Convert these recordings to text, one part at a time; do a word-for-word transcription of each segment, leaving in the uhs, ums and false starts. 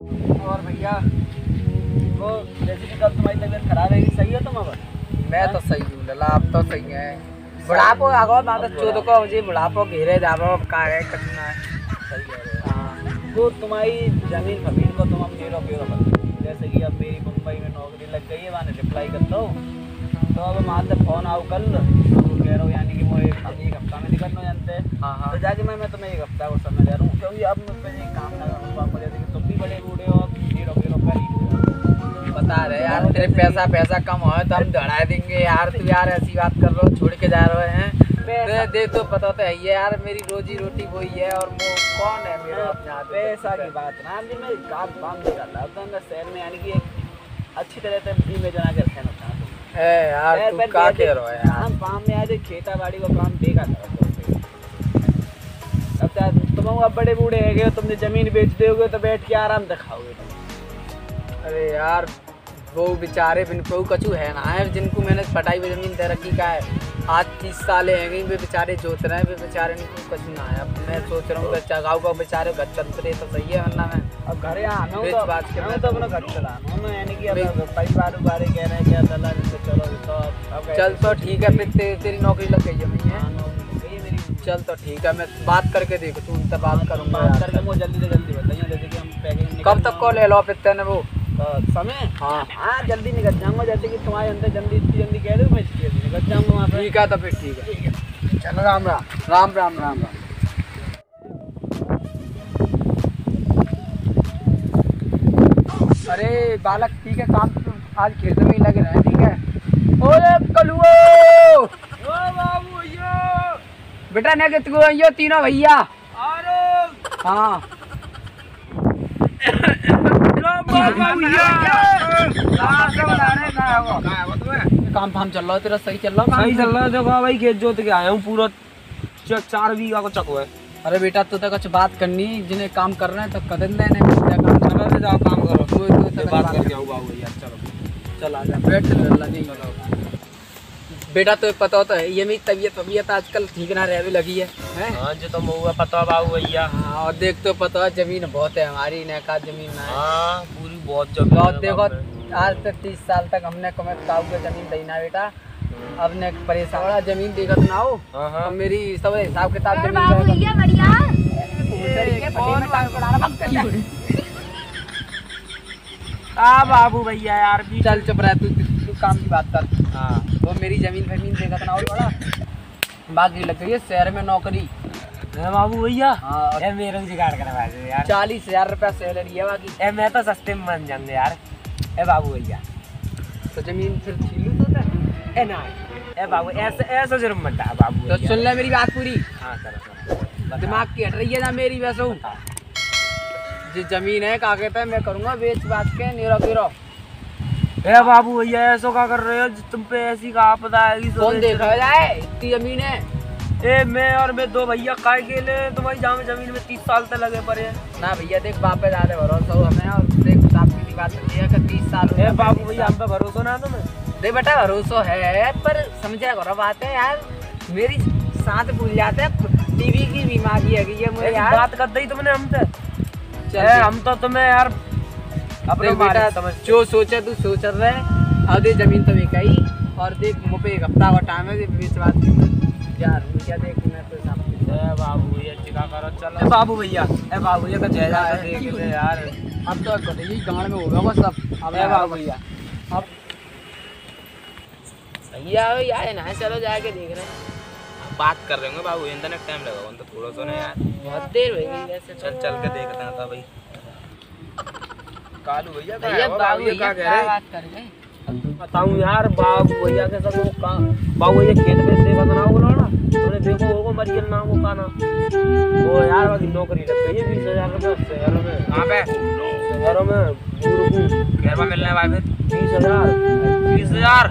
और भैया वो जैसे कि कल तुम्हारी तबीयत खराब है, सही हो तुम? अब मैं तो सही हूँ लला, आप तो सही है। बुढ़ापो आगो माता चोद को मुझे बुढ़ापो घेरे जाबो का है कठिन है। सही कह रहे हो। हाँ, वो तुम्हारी जमीन जमीन को तुम अब मेरो मेरो कर, जैसे कि अब मेरी मुंबई में नौकरी लग गई है, वहाँ रिप्लाई कर दो तो अब वहाँ से फोन आओ कल तो कह रहा हूँ, यानी कि वो एक एक हफ्ता में निकलना जानते हैं। हाँ हाँ तो जाके मैं मैं तुम्हें एक हफ्ता को समय दे रहा हूँ, क्योंकि अब मुझ पर काम ना करूँ, जैसे कि तुम भी बड़े बूढ़े हो, मेरो मेरो कर ही बता रहे यार, तेरे पैसा पैसा कम हो तो हम दड़ा देंगे यार। तू यार ऐसी बात कर रहे हो, छोड़ के जा रहे हैं। दे, दे तो पता तो है यार, मेरी रोजी रोटी वही है और वो कौन है मेरा अपना पैसा की बात ना। अभी मैं काम काम नहीं करता, अब तो मैं शहर में यानी कि एक अच्छी तरह से भी में जना कर रहना चाहता हूँ। ए यार तू क्या कह रहा है यार? हम काम में आज खेती बाड़ी का काम देखा था। अब तुम अब बड़े बूढ़े है गए, तुमने जमीन बेच दोगे तो बैठ के आराम से खाओगे तुम। अरे यार वो बेचारे बिन को कछु है ना है, जिनको मैंने पटाई हुई जमीन दे रखी का है, आज तीस साल है गई, वे बेचारे जोत रहे हैं, वे बेचारे नहीं कछु ना है। अब मैं सोच रहा हूँ कि गाँव का बेचारे घर चलते तो सही है, वरना मैं अब घर यहाँ आना बेच तो बात के मैं तो अपना घर चलाना हूँ, यानी कि अब परिवार बारे कह रहे हैं क्या दला तो चलो तो अब चल तो ठीक है। फिर ते, तेरी नौकरी लग गई है भैया? हाँ, नौकरी लग गई है मेरी। चल तो ठीक है, मैं बात करके देखो तू उनसे बात करूँगा। बात करके वो जल्दी से जल्दी बताइए, जैसे कि हम पैकिंग कब तक कॉल ले लो फिर तेने वो तो समय? हाँ हाँ जल्दी निकल जाऊँगा, जैसे कि तुम्हारे अंदर जल्दी इतनी जल्दी कह दो, मैं इतनी जल्दी निकल जाऊँगा वहाँ पे। ठीक है तो फिर ठीक है, ठीक है। चलो राम राम राम राम राम राम। अरे बालक ठीक है, काम तो आज खेत में ही लग रहे हैं, ठीक है। ओए कलुओ ओ बाबू भैया, बेटा ने कितको आइयो तीनों भैया। अरे हाँ काम फाम चल रहा है तेरा? सही चल रहा है? सही चल रहा है। देखो भाई खेत जोत के आया हूँ, पूरा चार बीघा को चको है। अरे बेटा तू तो कुछ बात करनी, जिन्हें काम कर रहे हैं तो कदम देने काम कर रहे, जाओ काम करो। तू तो बात करके आऊँ बाबू भैया, चलो चल आ जा बैठ। बेटा तो पता होता है ये मेरी तबीयत तबीयत आजकल ठीक ना रहने लगी है, हैं? हाँ जो तो मुँह पता है बाबू भैया। हाँ और देख तो पता है जमीन बहुत है हमारी, नैका जमीन ना है। हाँ पूरी बहुत जमीन बहुत देखो आज तक तीस साल तक हमने कमे काऊ के जमीन दी ना बेटा, अब ने परेशान वाला जमीन देखत ना हो। अब मेरी सब हिसाब किताब हाँ बाबू भैया यार भी चल चुप रह तू, तू काम की बात कर। हाँ वो मेरी जमीन जमीन देखत ना हो बड़ा, बाकी लग गई है शहर में नौकरी। बाबू भैया हाँ ए मेरे को जुगाड़ करवा दे यार, चालीस हजार रुपया सैलरी है बाकी। ए मैं तो सस्ते में बन जाऊंगा यार। ए बाबू भैया तो जमीन फिर छीलू तो था? ए ना ए बाबू ऐसे ऐसा जरूर मत डाल बाबू तो सुन ले मेरी बात पूरी, हाँ चलो दिमाग की हट रही है ना मेरी वैसे। जो जमीन है क्या कहते हैं मैं करूँगा बेच बात के नीरो गिरो। ए बाबू भैया ऐसा क्या कर रहे हो, तुम पे ऐसी का आपदा आएगी कौन देखा जाए, इतनी जमीन है। ए मैं और मैं दो भैया काय के ले तुम्हारी जहाँ जमीन में तीस साल तक लगे पड़े हैं ना भैया देख बाप पे ज्यादा भरोसा हो हमें, और देख साहब की बात होती है कि तीस साल ए बाबू भैया हम पे भरोसा ना तुम्हें? देख बेटा भरोसा है पर समझा करो बात है यार, मेरी साथ भूल जाते हैं, टीवी की बीमारी है ये मुझे यार। बात कर दी तुमने हमसे? चल हम तो तुम्हें यार अपने बेटा जो सोचे तू सोच रहे अब दे जमीन तो कही, और देख मुझे एक हफ्ता का टाइम है बीस बात यार भैया देख मैं तो ए बाबू भैया चिका करो चलो। ए बाबू भैया ए बाबू भैया का जायजा देख ले यार, अब तो कहीं गांव में होगा बस सब। अब ए बाबू भैया अब सही है यार ना, चलो जाके देख रहे हैं, बात कर रहे होंगे बाबू, इंटरनेट टाइम लगा तो थोड़ा सा ना यार, बहुत देर हो गई वैसे। चल चल के देखते हैं था भाई। कालू भैया भैया बाबू भैया क्या बात कर रहे बताऊं यार, बाबू भैया के सब काम बाबू भैया खेत में देखा था ना बोला ना, तुमने देखो होगा मरियम नाम वो का ना वो यार बाकी नौकरी लग गई है बीस हजार रुपये शहरों में। कहाँ पे? शहरों में कैरवा मिलने वाले बीस हजार बीस हजार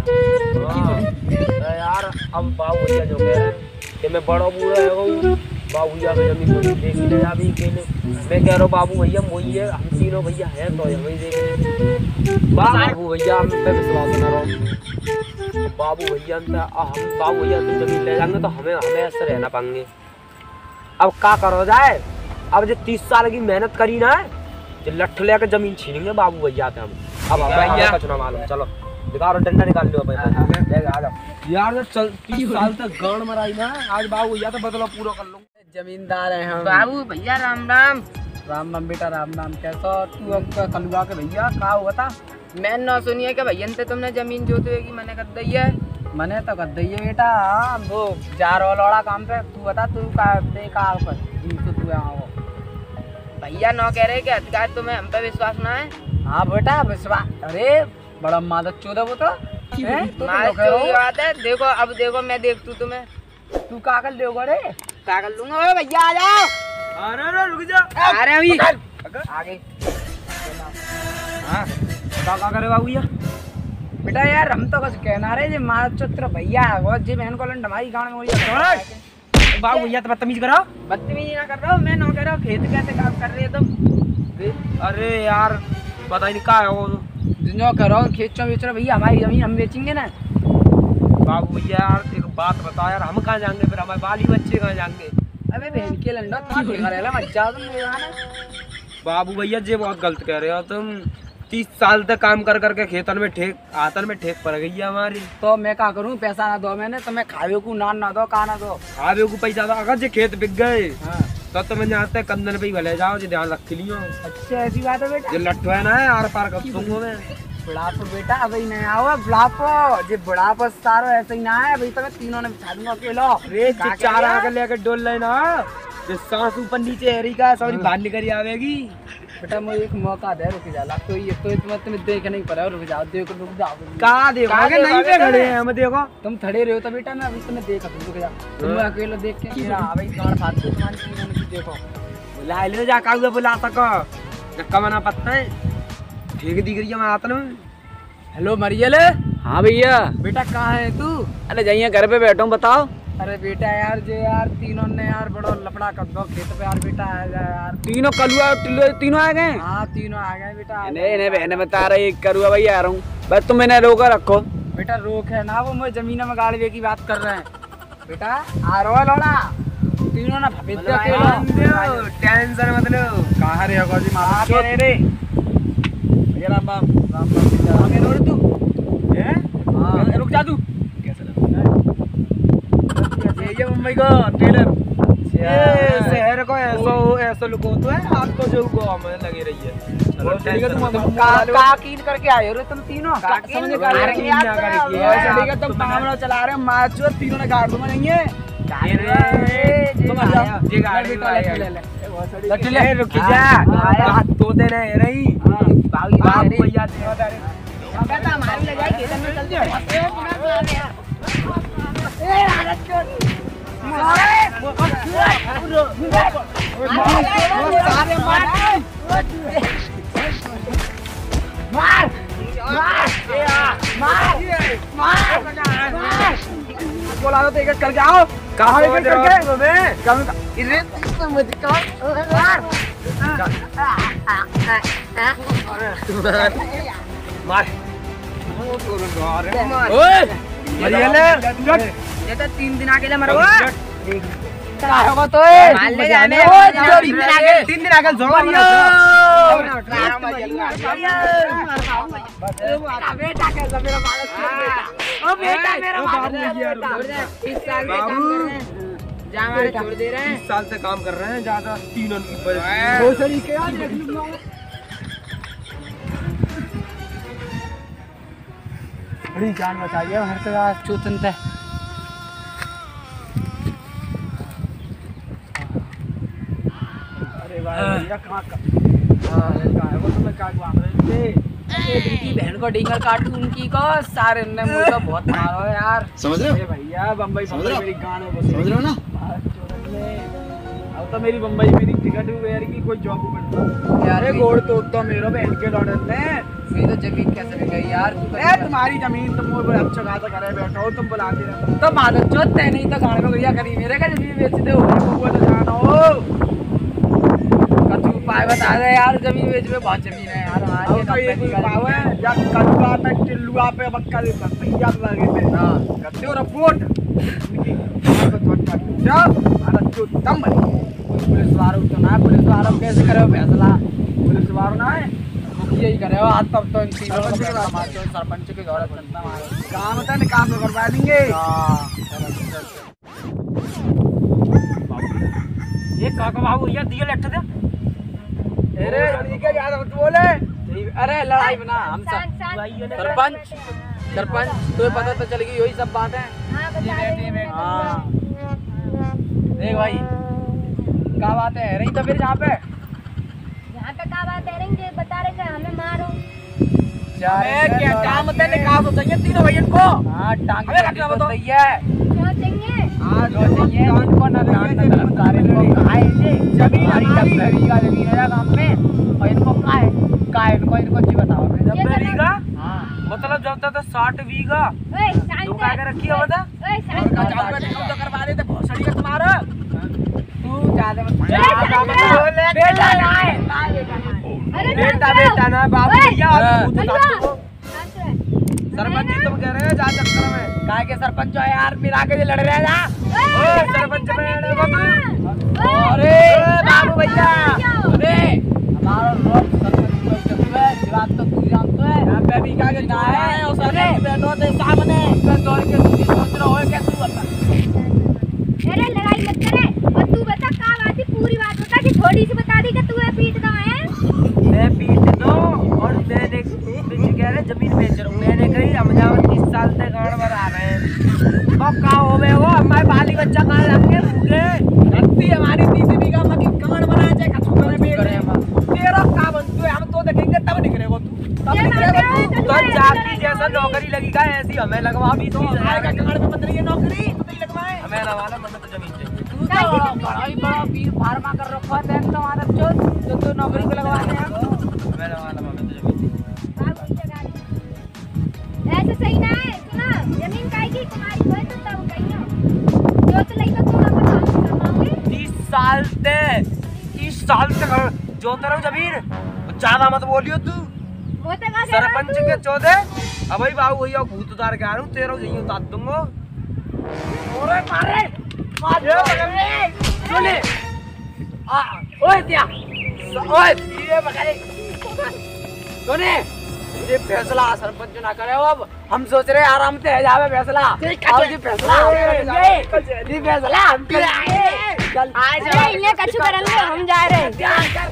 यार। अब बाबू भैया जो कह रहे हैं कि मैं बड़ा बूढ़ा है वो बाबू भैया की जमीन को देख ले जा भी केले, मैं कह रहा हूँ बाबू भैया वही है, हम तीनों भैया हैं तो हमें देख बाबू भैया हम पे विश्वास न रहो। बाबू भैया हम बाबू भैया तुम जमीन ले जाएंगे तो हमें हमें ऐसे रहना पाएंगे। अब क्या करो जाए, अब जो तीस साल की मेहनत करी ना ये लठ लेकर जमीन छीनेंगे बाबू भैया थे हम। अब भैया कुछ ना मालूम, चलो निकालो डंडा निकाल लो भाई। आ जाओ यार, चल तीस साल तक गांड मराई ना, आज बाबू भैया तो बदला पूरा कर लूँ। जमींदार है हम। बाबू भैया राम राम। राम राम बेटा राम राम। कैसा तू अब कलुआ के भैया का हुआ था? मैं न सुनिए कि भैया से तुमने जमीन जोते की मैंने कर दी है। मैंने तो कर दी है बेटा। हाँ, वो जा रहा लौड़ा काम पे। तू बता तू का दे का पर तो तू यहाँ हो। भैया नौ कह रहे कि अधिकार तुम्हें हम पे विश्वास ना है। हाँ बेटा विश्वास। अरे बड़ा मादक चोदा वो तो हैं? तू तो मार लोग कहो। की बात है। देखो अब देखो मैं देख तू तुम्हें तू का कर लेगा रे? क्या कर लूंगा। ओए भैया आ जाओ। अरे अरे रुक जा, आ रहे अभी आगे हाँ क्या क्या करे बाबू भैया? बेटा यार हम तो कुछ कहना रहे जे मादक चोत्र भैया है वो जे बहन को लंड हमारी गांव में हो रही है। बाबू भैया तो बदतमीज करो। बदतमीजी ना कर रहा हूँ मैं, ना कह रहा हूँ। खेत कैसे काम कर रहे हो तुम? अरे यार पता ही नहीं क्या है वो। जो करो खेचो बेचो भैया, हमारी जमीन हम बेचेंगे ना। बाबू भैया यार एक बात बता यार, हम कहाँ जाएंगे फिर, हमारे बाली बच्चे कहाँ जाएंगे? अबे बहन के लंडो तू देखा रहेला मज्जा तुम मेरा ना। बाबू भैया ये बहुत गलत कह रहे हो तुम। तीस साल तक काम कर करके खेतन में ठेक आतन में ठेक पड़ गई है हमारी। तो मैं क्या करूं? पैसा ना दो मैंने तो मैं खावे को नान ना दो का ना दो। खावे को पैसा दो, अगर जे खेत बिक गए हाँ। तो तुम्हें जाते कंदन पे ही भले जाओ, जो ध्यान रख लियो। अच्छा ऐसी बात है बेटा। जो लट्ठू है ना आर पार कर दूंगा मैं। बुढ़ापो बेटा अभी नहीं आओ बुढ़ापो। जे बुढ़ापो सारो ऐसे ही ना है भाई, तो मैं तीनों ने बिछा दूंगा अकेलो। अरे जो चार आगे लेकर डोल लेना, जो सांस ऊपर नीचे हरी का सॉरी बाहर निकल आवेगी। बेटा मुझे एक मौका दे, रुक जा। तो ये तो तुम्हें तुम्हें देख नहीं पड़ा। रुक जाओ देखो रुक जाओ। कहाँ देखो आगे नहीं पे खड़े हैं हम, देखो तुम खड़े रहे हो तो बेटा मैं अभी तुम्हें देखा तुम। रुक जा तुम अकेले देख के मेरा भाई गांड फाड़ दो तुम्हारी तीनों ने। देखो बुला ले जा कागज बुला सको धक्का मना पत्ता है ठीक दिख रही है मैं आतन में। हेलो मरियल। हाँ भैया। बेटा कहाँ है तू? अरे जाइए घर पे बैठो बताओ। अरे बेटा यार जो यार तीनों ने यार बड़ा लफड़ा कर दो खेत पे यार। बेटा आ जा यार। तीनों कलुआ टिल्लो तीनों आ गए। हाँ तीनों आ गए बेटा। आ नहीं नहीं बहने बता रही करुआ भैया आ रहा हूँ बस, तुम मैंने रोका रखो। बेटा रोक है ना, वो मुझे जमीन में गाड़ी की बात कर रहे हैं। बेटा आ रहा है लौड़ा तीनों ना भपेट के टेंशन मत लो। कहाँ रे हो जी मामा के रे रे भैया राम राम राम राम। आगे रोड तू हैं? हां रुक जा तू। कैसे लगा ये मुंबई का टेलर ये शहर को ऐसा ऐसा लुक होता है, आपको जो गोवा में लगी रही है। तुम का कीन करके आए हो रे तुम तीनों? समझ में आ रहा है तुम मामला चला रहे हो माचो तीनों ने गाड़ दूंगा नहीं है। तुम आ जाओ ये गाड़ी ले ले लट ले रुक जा। बात तो दे रहे रही बाबू बाबू भैया बेटा हमारी ले जाएगी खेत में चल जाओ। ए आरत को मार सारे मार मार मार मार बोला तो एक कर जाओ। कहाँ एक करके तुम्हें कम इधर समझ का मार मार ओए मरियल ये तो तीन दिन आके मरो। क्या होगा तो मान ले जाने तीन दिन आगे तीन दिन आगे जोड़ बेटा कैसा मेरा बालक ओ बेटा मेरा बालक इस साल में काम कर रहे हैं जहाँ हमारे छोड़ दे रहे हैं। तीस साल से काम कर रहे हैं ज्यादा तीनों की भोसड़ी के यार देख लूंगा। बड़ी जान बचाइए हर तरह चूतनते। अरे भाई कहाँ का लड़का है वो तुम्हें काट मार रहे थे। इनकी बहन को डींगर काटू उनकी को सारे ने मुझे तो बहुत मारो यार। समझ रहे हो भैया? बम्बई बम्बई मेरी गाने बस समझ रहे हो ना। अब तो मेरी बम्बई मेरी टिकट वेयर की कोई जॉब बढ़ यार गोड़ तो तो मेरे बहन के लौटे ने ये तो जमीन कैसे मिल गई यार? ए तुम्हारी जमीन तुम वो अच्छा खासा करे बैठो तुम बुलाते रहते तो मादक चोत तय नहीं तो गाने को गैया करी मेरे का जमीन बेच दे वो तो जानो कछु उपाय बता दे यार। जमीन बेच में बहुत जमीन है यार हमारी। तो ये कोई पाव है या कलुआ पे टिल्लुआ पे बक्का दे भैया लगे पे हां करते हो रिपोर्ट जब अरे जो दम पुलिस वालों तो ना पुलिस वालों कैसे करे फैसला पुलिस वालों ना है यही करे हो आज तब तो इन तीनों को सरपंच के घर चलता हमारे काम होता है काम तो करवा देंगे। ये काका बाबू भैया दिए लट्ठ दे। अरे ठीक है ज्यादा मत बोले। अरे लड़ाई बना हम सब सरपंच सरपंच तुम्हें पता तो चलेगी यही सब बात है। हाँ देख भाई क्या बात है रही तो फिर यहाँ पे यहाँ पे क्या बात है रहेंगे बता रहे थे हमें मारो। क्या काम होता है काम तो चाहिए तीनों भैया को। हाँ टांग हमें रखना बताओ। चाहिए क्यों चाहिए? हाँ जो चाहिए इनको न जमीन हमारी जमीन का जमीन है काम में और इनको का है का है इनको इनको जी बताओ। जब बीघा हाँ मतलब जब तक साठ बीघा ओए शांत तू क्या रखी है बता। ओए शांत का जाओ तो करवा देते बहुत सड़ी है तुम्हारा। तू ज्यादा मत बेटा ना है अरे बेटा बेटा ना बाबू भैया सरपंच जी तुम कह रहे हैं जा चक्कर में काय के सरपंच है यार मिला के लड़ रहे हैं ना। ओए सरपंच में बाबू अरे बाबू भैया अरे हमारा रोड सरपंच को जब है बात तो तू जानता है यहां पे भी कागज ना है और सारे बैठो थे सामने पे दौड़ के तू सोच रहा हो क्या तू बता। अरे लड़ाई मत करे और तू बता का बात है पूरी बात बता कि थोड़ी सी बता दी कि तू है पीट दो है। मैं पीट दो और मैं देख बिच कह रहे जमीन बेच रहा हूं। मैंने कही हम जाओ तीस साल तक गाड़ बना रहे हैं अब का हो गए वो हमारे बाली बच्चा कहां रखे भूखे धरती हमारी तीस बीघा मकी कमर बनाए जाए कछु करे बेच तेरा का बनतो है हम तो देखेंगे तब निकलेगा तू तब निकलेगा तो जाकी जैसा नौकरी लगेगा ऐसी हमें लगवा भी तू तीस हजार आएगा कमर में पतरी है नौकरी तो नहीं लगवाए हमें ना वाला मतलब तो जमीन चाहिए। तू तो बड़ा ही बड़ा पीर फार्मा कर रखा है तो हमारा चोट जो तू नौकरी को लगवाने हैं हमें ना वाला हमें तो जमीन चाहिए। ऐसे सही ना है सुना जमीन काई की तुम्हारी कोई तो तब कहियो जो तो नहीं तो तुम अपन काम करवाओगे। तीस साल ते तीस साल तक जो तेरा जमीन ज्यादा मत बोलियो तू वो तो का सरपंच के चौदह अब भाई बाबू भैया भूत उतार के आ रहा हूँ तेरह यही उतार दूंगा। ओरे मारे मार सुने आ ओए क्या ओए ये बगाए सुने ये फैसला सरपंच ना करे हो अब हम सोच रहे आराम से है जावे फैसला और ये फैसला ये फैसला हम पे आए चल अरे इन्हें कछु करेंगे हम जा रहे हैं।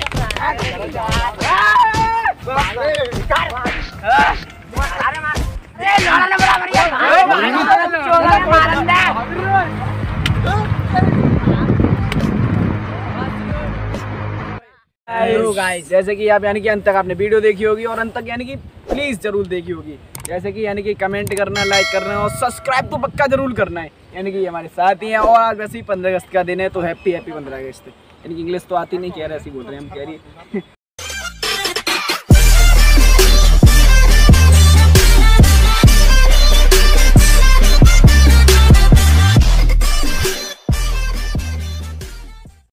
हेलो गाइस जैसे कि आप यानी कि अंत तक आपने वीडियो देखी होगी और अंत तक यानी कि प्लीज जरूर देखी होगी जैसे कि यानी कि कमेंट करना लाइक करना और सब्सक्राइब तो पक्का जरूर करना है यानी कि ये हमारे साथ ही हैं। और आज वैसे ही पंद्रह अगस्त का दिन है तो हैप्पी हैप्पी पंद्रह अगस्त यानी कि इंग्लिश तो आती नहीं कह रहे ऐसी बोल रहे हैं हम कह रही